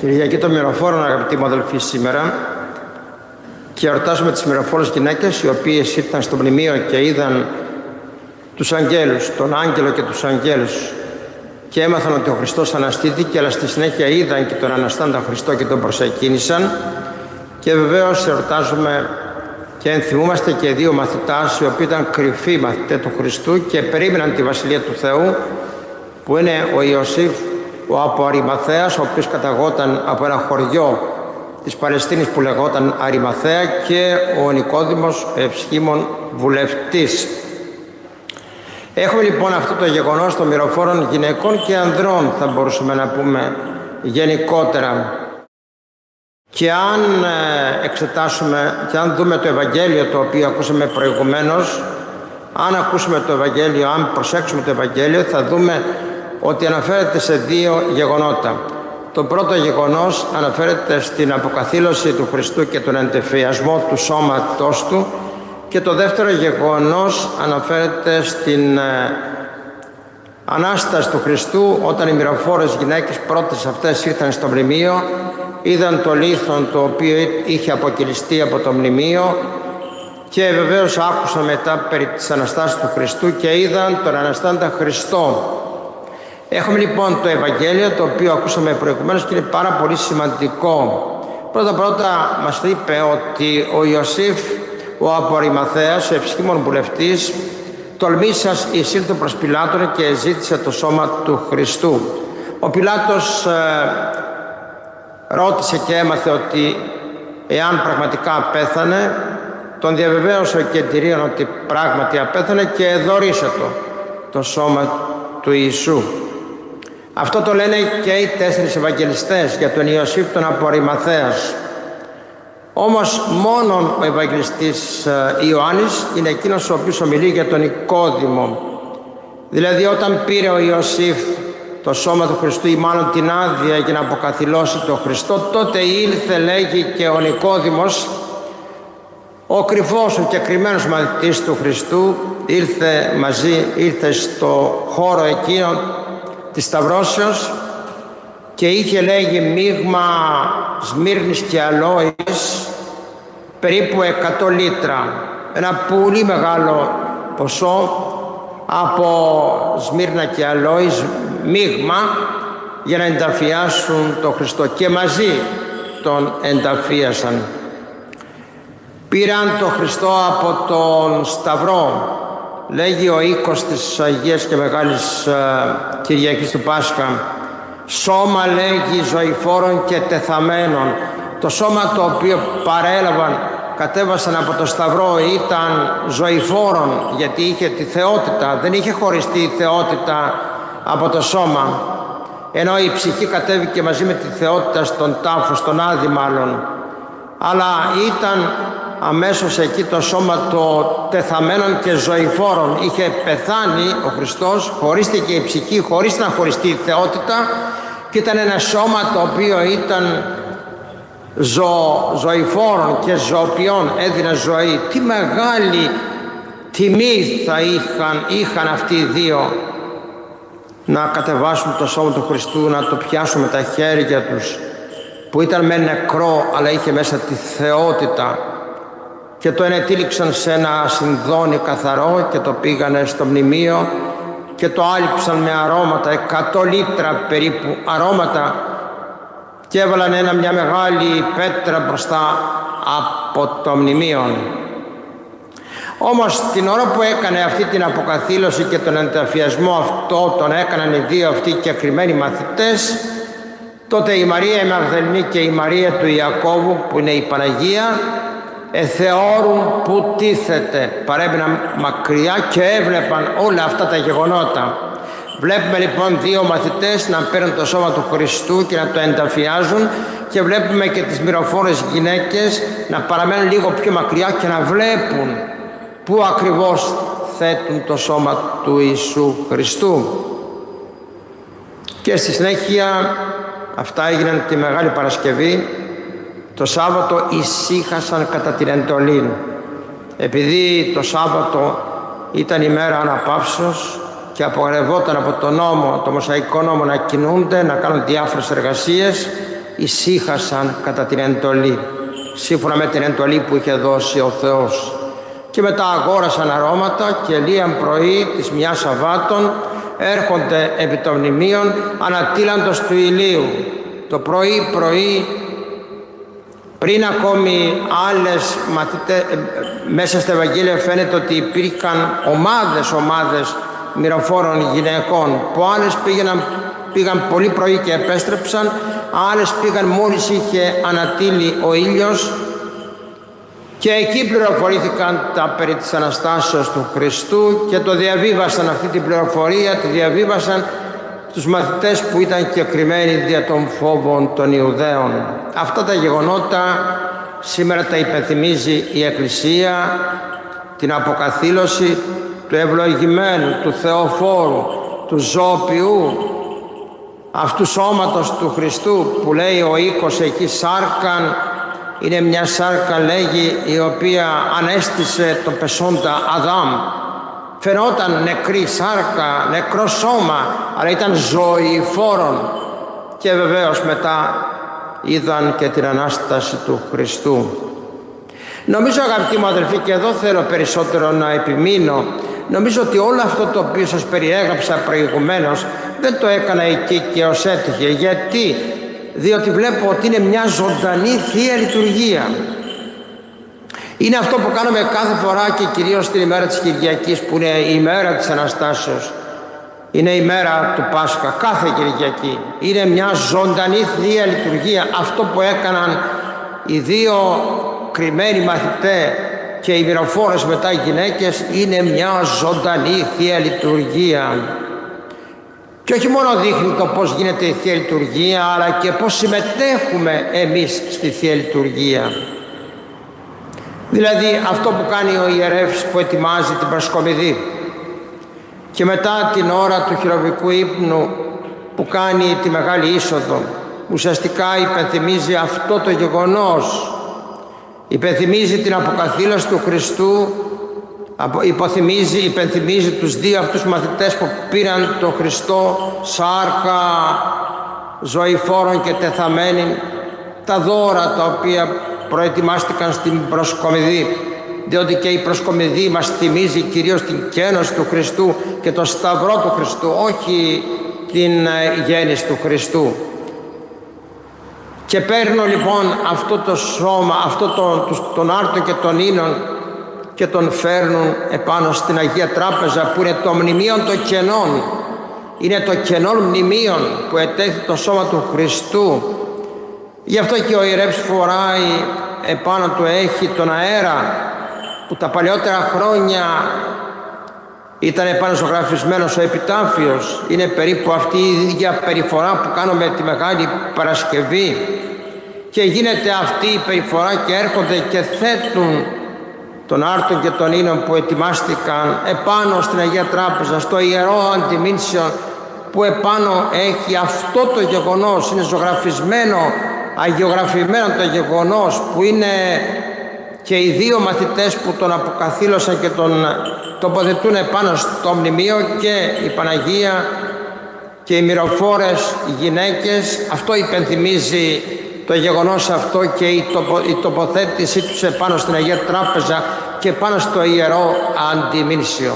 Κυριακή των Μυροφόρων, αγαπητοί μου αδελφοί, σήμερα, και εορτάζουμε τις μυροφόρες γυναίκες, οι οποίες ήρθαν στο μνημείο και είδαν τους αγγέλους, τον άγγελο και τους αγγέλους, και έμαθαν ότι ο Χριστός αναστήθηκε, αλλά στη συνέχεια είδαν και τον αναστάντα Χριστό και τον προσεκίνησαν. Και βεβαίως εορτάζουμε και ενθυμούμαστε και δύο μαθητάς, οι οποίοι ήταν κρυφοί μαθητές του Χριστού και περίμεναν τη Βασιλεία του Θεού, που είναι ο Ιωσήφ, ο από Αριμαθέας, ο οποίος καταγόταν από ένα χωριό της Παλαιστίνης που λεγόταν Αριμαθέα, και ο Νικόδημος, ο ευσχήμων βουλευτής. Έχουμε λοιπόν αυτό το γεγονός των μυροφόρων γυναικών και ανδρών, θα μπορούσαμε να πούμε γενικότερα. Και αν εξετάσουμε και αν δούμε το Ευαγγέλιο, το οποίο ακούσαμε προηγουμένως, αν ακούσουμε το Ευαγγέλιο, αν προσέξουμε το Ευαγγέλιο, θα δούμε ότι αναφέρεται σε δύο γεγονότα. Το πρώτο γεγονός αναφέρεται στην αποκαθήλωση του Χριστού και τον εντεφιασμό του σώματός του, και το δεύτερο γεγονός αναφέρεται στην Ανάσταση του Χριστού, όταν οι μυροφόρες γυναίκες πρώτες αυτές ήρθαν στο μνημείο, είδαν το λίθον το οποίο είχε αποκυλιστεί από το μνημείο, και βεβαίως άκουσαν μετά περί της Αναστάσης του Χριστού και είδαν τον Αναστάντα Χριστό. Έχουμε λοιπόν το Ευαγγέλιο, το οποίο ακούσαμε προηγουμένως και είναι πάρα πολύ σημαντικό. Πρώτα μας είπε ότι ο Ιωσήφ, ο από Αριμαθέας, ο ευσχήμων βουλευτής, τολμήσας εισήλθε προς Πιλάτον και ζήτησε το σώμα του Χριστού. Ο Πιλάτος ρώτησε και έμαθε ότι εάν πραγματικά πέθανε, τον διαβεβαίωσε ο κεντηρίων ότι πράγματι απέθανε και δωρίσε το σώμα του Ιησού. Αυτό το λένε και οι 4 Ευαγγελιστές για τον Ιωσήφ τον από Αριμαθέας. Όμως μόνον ο Ευαγγελιστής Ιωάννης είναι εκείνος ο οποίος ομιλεί για τον Νικόδημο. Δηλαδή όταν πήρε ο Ιωσήφ το σώμα του Χριστού, ή μάλλον την άδεια για να αποκαθηλώσει τον Χριστό, τότε ήλθε, λέγει, και ο Νικόδημος, ο κρυφός, ο κεκριμένος μαθητής του Χριστού, ήρθε στο χώρο εκείνο της Σταυρώσεως και είχε, λέγει, μείγμα σμύρνης και αλόης, περίπου 100 λίτρα, ένα πολύ μεγάλο ποσό από σμύρνα και αλόης, μείγμα, για να ενταφιάσουν τον Χριστό, και μαζί τον ενταφίασαν. Πήραν τον Χριστό από τον Σταυρό, λέγει ο οίκος της Αγίας και Μεγάλης Κυριακής του Πάσχα, σώμα, λέγει, ζωηφόρων και τεθαμένων. Το σώμα το οποίο παρέλαβαν, κατέβασαν από το Σταυρό, ήταν ζωηφόρων, γιατί είχε τη θεότητα, δεν είχε χωριστεί η θεότητα από το σώμα, ενώ η ψυχή κατέβηκε μαζί με τη θεότητα στον τάφο, στον Άδη μάλλον, αλλά ήταν αμέσως εκεί το σώμα των τεθαμένων και ζωηφόρων. Είχε πεθάνει ο Χριστός, χωρίστηκε η ψυχή χωρίς να χωριστεί η θεότητα, και ήταν ένα σώμα το οποίο ήταν ζωηφόρων και ζωοποιών, έδινε ζωή. Τι μεγάλη τιμή θα είχαν αυτοί οι δύο, να κατεβάσουν το σώμα του Χριστού, να το πιάσουν με τα χέρια τους, που ήταν με νεκρό αλλά είχε μέσα τη θεότητα, και το ενετύλιξαν σε ένα συνδόνι καθαρό και το πήγανε στο μνημείο και το άλυψαν με αρώματα, 100 λίτρα περίπου αρώματα, και έβαλαν μια μεγάλη πέτρα μπροστά από το μνημείο. Όμως την ώρα που έκανε αυτή την αποκαθήλωση και τον ενταφιασμό, αυτό τον έκαναν οι δύο αυτοί κεκριμένοι μαθητές, τότε η Μαρία η Μαγδαληνή και η Μαρία του Ιακώβου, που είναι η Παναγία, θεώρουν που τίθεται, παρέμειναν μακριά και έβλεπαν όλα αυτά τα γεγονότα. Βλέπουμε λοιπόν δύο μαθητές να παίρνουν το σώμα του Χριστού και να το ενταφιάζουν, και βλέπουμε και τις μυροφόρες γυναίκες να παραμένουν λίγο πιο μακριά και να βλέπουν πού ακριβώς θέτουν το σώμα του Ιησού Χριστού. Και στη συνέχεια αυτά έγιναν τη Μεγάλη Παρασκευή. Το Σάββατο ησύχασαν κατά την εντολή, επειδή το Σάββατο ήταν η μέρα αναπαύσεως και απογορευόταν από το νόμο, το Μωσαϊκό νόμο, να κινούνται, να κάνουν διάφορες εργασίες. ησύχασαν κατά την εντολή, σύμφωνα με την εντολή που είχε δώσει ο Θεός. Και μετά αγόρασαν αρώματα και λίαν πρωί της μιας Σαββάτων έρχονται επί των μνημείων ανατίλαντος του ηλίου. Το πρωί, πριν ακόμη άλλες μαθητές, μέσα στα Ευαγγέλια φαίνεται ότι υπήρχαν ομάδες μυροφόρων γυναικών, που άλλες πήγαν πολύ πρωί και επέστρεψαν, άλλες πήγαν μόλις είχε ανατείλει ο ήλιος, και εκεί πληροφορήθηκαν τα περί της Αναστάσεως του Χριστού και το διαβίβασαν, αυτή την πληροφορία τη διαβίβασαν τους μαθητές που ήταν και κρυμμένοι δια των φόβων των Ιουδαίων. Αυτά τα γεγονότα σήμερα τα υπενθυμίζει η Εκκλησία, την αποκαθήλωση του ευλογημένου, του Θεοφόρου, του Ζωοποιού, αυτού σώματος του Χριστού, που λέει ο οίκος εκεί σάρκαν. Είναι μια σάρκα, λέγει, η οποία ανέστησε τον πεσόντα Αδάμ. Φαινόταν νεκρή σάρκα, νεκρό σώμα, αλλά ήταν ζωηφόρον. Και βεβαίως μετά είδαν και την Ανάσταση του Χριστού. Νομίζω, αγαπητοί μου αδελφοί, και εδώ θέλω περισσότερο να επιμείνω, νομίζω ότι όλο αυτό το οποίο σας περιέγραψα προηγουμένως δεν το έκανα εκεί και ως έτυχε. Γιατί? Διότι βλέπω ότι είναι μια ζωντανή Θεία Λειτουργία. Είναι αυτό που κάνουμε κάθε φορά και κυρίως την ημέρα της Κυριακής, που είναι η ημέρα της Αναστάσεως. Είναι η μέρα του Πάσχα, κάθε Κυριακή. Είναι μια ζωντανή Θεία Λειτουργία. Αυτό που έκαναν οι δύο κρυμμένοι μαθητές και οι μυροφόρες μετά οι γυναίκες είναι μια ζωντανή Θεία Λειτουργία. Και όχι μόνο δείχνει το πώς γίνεται η Θεία Λειτουργία, αλλά και πώς συμμετέχουμε εμείς στη Θεία Λειτουργία. Δηλαδή αυτό που κάνει ο ιερεύς που ετοιμάζει την προσκομιδή και μετά την ώρα του χειροβικού ύπνου που κάνει τη Μεγάλη Είσοδο, ουσιαστικά υπενθυμίζει αυτό το γεγονός. Υπενθυμίζει την αποκαθήλωση του Χριστού, υπενθυμίζει τους δύο αυτούς μαθητές που πήραν τον Χριστό σάρκα ζωηφόρων και τεθαμένη, τα δώρα τα οποία προετοιμάστηκαν στην προσκομιδή, διότι και η προσκομιδή μας θυμίζει κυρίως την κένωση του Χριστού και το σταυρό του Χριστού, όχι την γέννηση του Χριστού. Και παίρνω λοιπόν αυτό το σώμα, τον άρτο και τον ίνον, και τον φέρνουν επάνω στην Αγία Τράπεζα, που είναι το μνημείο των κενών. Είναι το κενών μνημείο που ετέθη το σώμα του Χριστού. Γι' αυτό και ο ιερεύς φοράει επάνω του, έχει τον αέρα, που τα παλαιότερα χρόνια ήταν επάνω ζωγραφισμένος ο επιτάφιος. Είναι περίπου αυτή η ίδια περιφορά που κάνουμε τη Μεγάλη Παρασκευή, και γίνεται αυτή η περιφορά και έρχονται και θέτουν τον άρτον και τον ίνον που ετοιμάστηκαν επάνω στην Αγία Τράπεζα, στο ιερό αντιμήνσιον, που επάνω έχει αυτό το γεγονός, είναι ζωγραφισμένο, αγιογραφημένο το γεγονός, που είναι και οι δύο μαθητές που τον αποκαθήλωσαν και τον τοποθετούν επάνω στο μνημείο, και η Παναγία και οι μυροφόρες οι γυναίκες. Αυτό υπενθυμίζει το γεγονός αυτό και η τοποθέτησή τους επάνω στην Αγία Τράπεζα και πάνω στο ιερό αντιμήνσιο.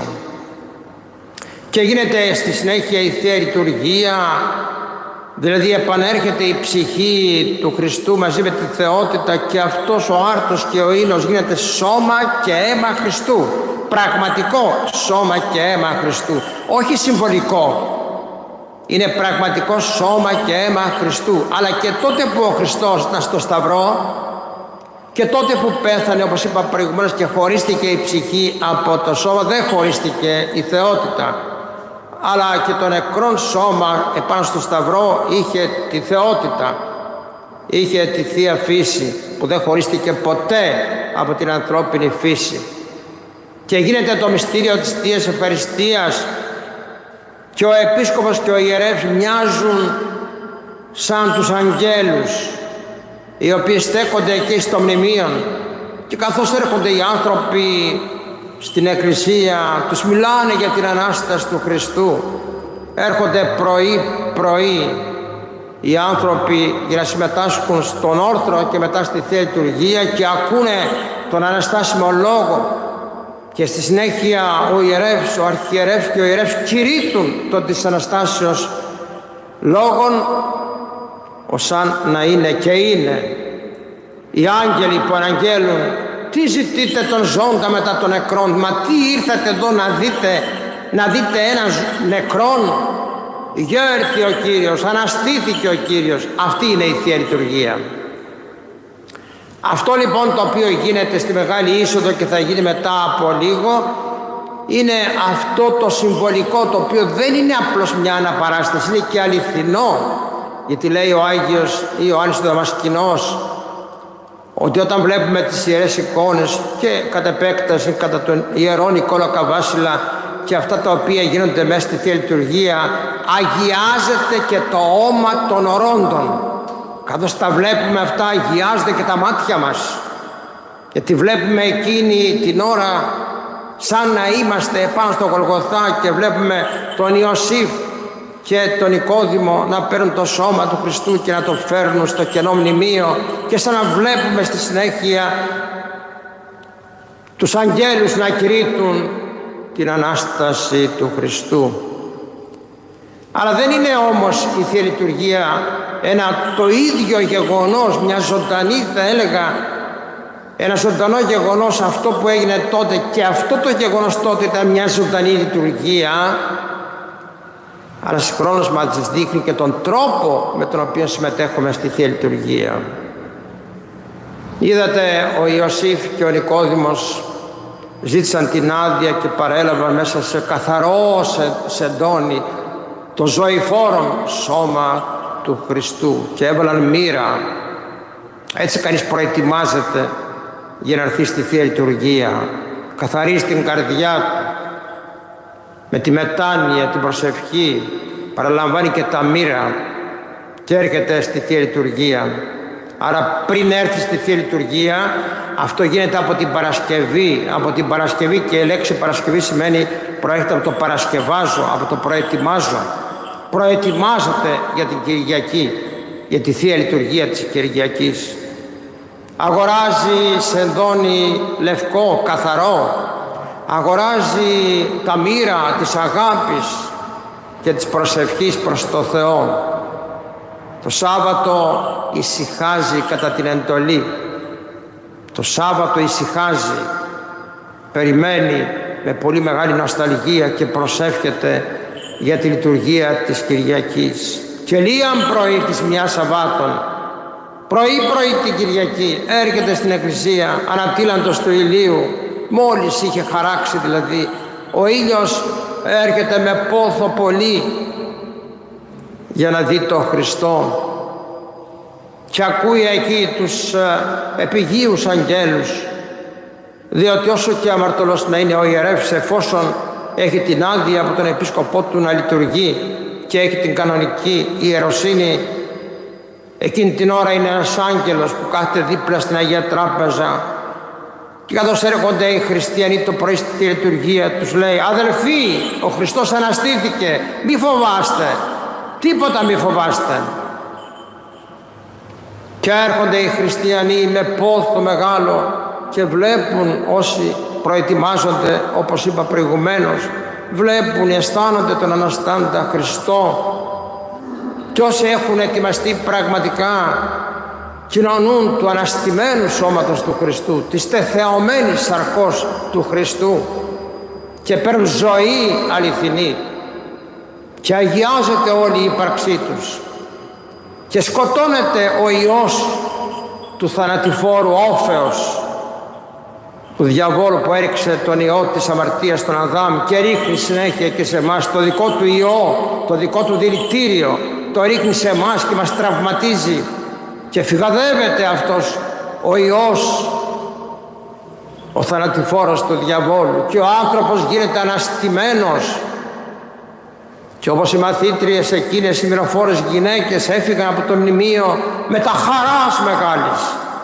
Και γίνεται στη συνέχεια η Θεία Λειτουργία, δηλαδή επανέρχεται η ψυχή του Χριστού μαζί με τη θεότητα, και αυτός ο άρτος και ο ίνος γίνεται σώμα και αίμα Χριστού. Πραγματικό σώμα και αίμα Χριστού, όχι συμβολικό. Είναι πραγματικό σώμα και αίμα Χριστού. Αλλά και τότε που ο Χριστός ήταν στο Σταυρό, και τότε που πέθανε, όπως είπα προηγουμένως, και χωρίστηκε η ψυχή από το σώμα, δεν χωρίστηκε η θεότητα, αλλά και το νεκρόν σώμα επάνω στο Σταυρό είχε τη θεότητα, είχε τη Θεία Φύση που δεν χωρίστηκε ποτέ από την ανθρώπινη φύση. Και γίνεται το μυστήριο της Θείας Ευχαριστίας, και ο επίσκοπος και ο ιερεύς μοιάζουν σαν τους αγγέλους, οι οποίοι στέκονται εκεί στο μνημείο, και καθώς έρχονται οι άνθρωποι στην εκκλησία, τους μιλάνε για την Ανάσταση του Χριστού. Έρχονται πρωί-πρωί οι άνθρωποι για να συμμετάσχουν στον όρθρο και μετά στη Θεία Λειτουργία και ακούνε τον Αναστάσιμο Λόγο και στη συνέχεια ο ιερεύς, ο αρχιερεύς και ο ιερεύς κηρύττουν τον της Αναστάσεως Λόγων, σαν να είναι και είναι. Οι άγγελοι που αναγγέλουν, τι ζητείτε των ζώντα μετά των νεκρών, μα τι ήρθατε εδώ να δείτε έναν νεκρόν? Γέρθη ο Κύριος, αναστήθηκε ο Κύριος. Αυτή είναι η Θεία Λειτουργία. Αυτό λοιπόν το οποίο γίνεται στη Μεγάλη Είσοδο και θα γίνει μετά από λίγο, είναι αυτό το συμβολικό, το οποίο δεν είναι απλώς μια αναπαράσταση, είναι και αληθινό. Γιατί λέει ο Άγιος Ιωάννης ο Δαμασκηνός ότι όταν βλέπουμε τις ιερές εικόνες και κατ' επέκταση κατά τον ιερό Νικόλαο Καβάσιλα και αυτά τα οποία γίνονται μέσα στη Θεία Λειτουργία, αγιάζεται και το όμα των ορόντων. Καθώς τα βλέπουμε αυτά, αγιάζεται και τα μάτια μας, γιατί βλέπουμε εκείνη την ώρα σαν να είμαστε πάνω στο Γολγοθά και βλέπουμε τον Ιωσήφ και τον Νικόδημο να παίρνουν το σώμα του Χριστού και να το φέρνουν στο κενό μνημείο, και σαν να βλέπουμε στη συνέχεια τους αγγέλους να κηρύττουν την Ανάσταση του Χριστού. Αλλά δεν είναι όμως η Θεία Λειτουργία το ίδιο γεγονός, μια ζωντανή, θα έλεγα, ένα ζωντανό γεγονός αυτό που έγινε τότε, και αυτό το γεγονός τότε ήταν μια ζωντανή λειτουργία, αλλά συγχρόνως μας δείχνει και τον τρόπο με τον οποίο συμμετέχουμε στη Θεία Λειτουργία. Είδατε, ο Ιωσήφ και ο Νικόδημος ζήτησαν την άδεια και παρέλαβαν μέσα σε καθαρό σεντόνι το ζωηφόρο σώμα του Χριστού και έβαλαν μοίρα. Έτσι κανείς προετοιμάζεται για να έρθει στη Θεία Λειτουργία. Καθαρίζει την καρδιά του με τη μετάνοια, την προσευχή, παραλαμβάνει και τα μοίρα και έρχεται στη Θεία Λειτουργία. Άρα πριν έρθει στη Θεία Λειτουργία, αυτό γίνεται από την Παρασκευή. Από την Παρασκευή, και η λέξη Παρασκευή σημαίνει, προέρχεται από το παρασκευάζω, από το προετοιμάζω. Προετοιμάζεται για την Κυριακή, για τη Θεία Λειτουργία της Κυριακής. Αγοράζει σεντόνι λευκό, καθαρό. Αγοράζει τα μοίρα της αγάπης και της προσευχής προς το Θεό. Το Σάββατο ησυχάζει κατά την εντολή. Το Σάββατο ησυχάζει, περιμένει με πολύ μεγάλη νοσταλγία και προσεύχεται για τη λειτουργία της Κυριακής. Και λίαν πρωί της μιας Σαββάτων, πρωί την Κυριακή, έρχεται στην εκκλησία ανατίλαντος του ηλίου, μόλις είχε χαράξει δηλαδή, ο ήλιος έρχεται με πόθο πολύ για να δει τον Χριστό, και ακούει εκεί τους επιγείους αγγέλους, διότι όσο και αμαρτωλός να είναι ο ιερεύς, εφόσον έχει την άδεια από τον επίσκοπό του να λειτουργεί και έχει την κανονική ιεροσύνη, εκείνη την ώρα είναι ένας άγγελος που κάθεται δίπλα στην Αγία Τράπεζα, και καθώς έρχονται οι χριστιανοί το πρωί στη λειτουργία, τους λέει: αδελφοί, ο Χριστός αναστήθηκε, μη φοβάστε, τίποτα μη φοβάστε. Και έρχονται οι χριστιανοί με πόθο μεγάλο και βλέπουν, όσοι προετοιμάζονται, όπως είπα προηγουμένως, βλέπουν, αισθάνονται τον Αναστάντα Χριστό, και όσοι έχουν ετοιμαστεί πραγματικά κοινωνούν του αναστημένου σώματος του Χριστού, της τεθεωμένης σαρκός του Χριστού, και παίρνουν ζωή αληθινή και αγιάζεται όλη η ύπαρξή τους και σκοτώνεται ο ιός του θανατηφόρου όφεως του διαβόλου που έριξε τον ιό της αμαρτίας στον Αδάμ και ρίχνει συνέχεια και σε εμάς το δικό του ιό, το δικό του δηλητήριο, το ρίχνει σε εμάς και μας τραυματίζει, και φυγαδεύεται αυτός ο ιός, ο θανατηφόρος του διαβόλου, και ο άνθρωπος γίνεται αναστημένος. Και όπως οι μαθήτριες εκείνες, οι μυροφόρες γυναίκες, έφυγαν από το μνημείο με τα χαράς μεγάλης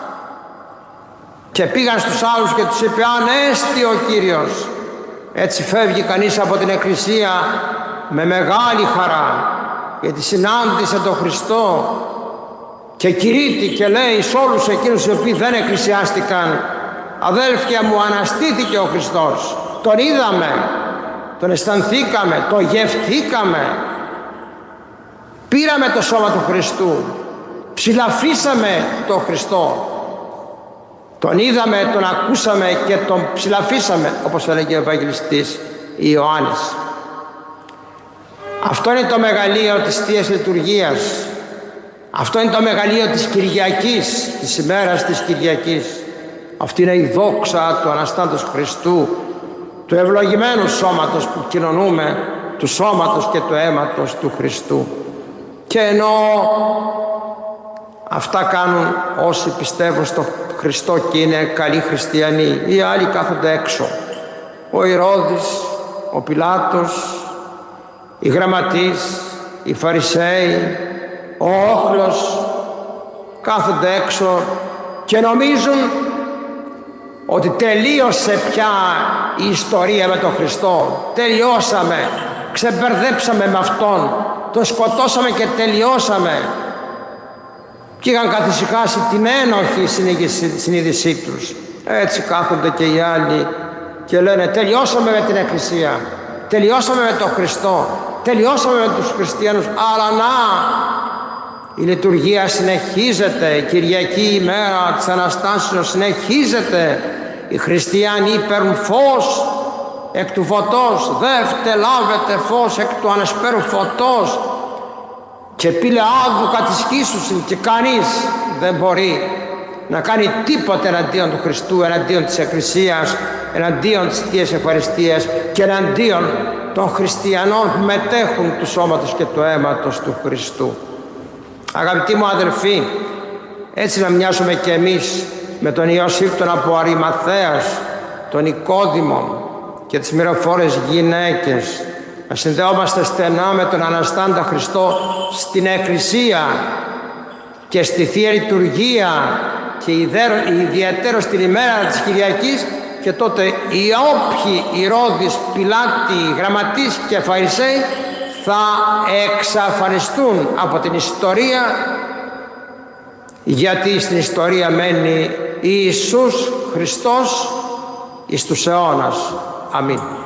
και πήγαν στους άλλους και τους είπε: ανέστη ο Κύριος. Έτσι φεύγει κανείς από την εκκλησία με μεγάλη χαρά, γιατί συνάντησε τον Χριστό και κηρύττει και λέει σε όλους εκείνους οι οποίοι δεν εκκλησιάστηκαν: αδέλφια μου, αναστήθηκε ο Χριστός, τον είδαμε, τον αισθανθήκαμε, τον γευθήκαμε, πήραμε το σώμα του Χριστού, ψηλαφίσαμε τον Χριστό, τον είδαμε, τον ακούσαμε και τον ψηλαφίσαμε, όπως έλεγε ο Ευαγγελιστής Ιωάννης. Αυτό είναι το μεγαλείο της Θείας Λειτουργίας. Αυτό είναι το μεγαλείο της Κυριακής, της ημέρας της Κυριακής. Αυτή είναι η δόξα του Αναστάντος Χριστού, του ευλογημένου σώματος που κοινωνούμε, του σώματος και του αίματος του Χριστού. Και ενώ αυτά κάνουν όσοι πιστεύουν στο Χριστό και είναι καλοί χριστιανοί, οι άλλοι κάθονται έξω. Ο Ηρώδης, ο Πιλάτος, οι γραμματείς, οι Φαρισαίοι, ο όχλος κάθονται έξω και νομίζουν ότι τελείωσε πια η ιστορία με τον Χριστό. Τελειώσαμε, ξεμπερδέψαμε με Αυτόν, τον σκοτώσαμε και τελειώσαμε. Και είχαν καθησυχάσει την ένοχη συνείδησή τους. Έτσι κάθονται και οι άλλοι και λένε: τελειώσαμε με την Εκκλησία, τελειώσαμε με τον Χριστό, τελειώσαμε με τους χριστιανούς. Αλλά να, η λειτουργία συνεχίζεται, η Κυριακή ημέρα της Αναστάσεως συνεχίζεται. Οι χριστιανοί παίρνουν φως εκ του φωτός, δεύτε λάβετε φως εκ του ανεσπέρου φωτός, και πήλε άδου κατησχίσουσιν, και κανείς δεν μπορεί να κάνει τίποτε εναντίον του Χριστού, εναντίον της Εκκλησίας, εναντίον της Θείας Ευχαριστίας και εναντίον των χριστιανών που μετέχουν του σώματος και του αίματος του Χριστού. Αγαπητοί μου αδελφοί, έτσι να μοιάζουμε και εμείς με τον Ιωσήφ τον από Αριμαθέας, τον Νικόδημο και τις μυροφόρες γυναίκες, να συνδεόμαστε στενά με τον Αναστάντα Χριστό στην Εκκλησία και στη Θεία Λειτουργία και ιδιαίτερα στην ημέρα της Κυριακής, και τότε οι όποιοι Ηρώδης, Πιλάτη, γραμματείς και Φαρισαίοι θα εξαφανιστούν από την ιστορία, γιατί στην ιστορία μένει Ιησούς Χριστός εις τους αιώνας. Αμήν.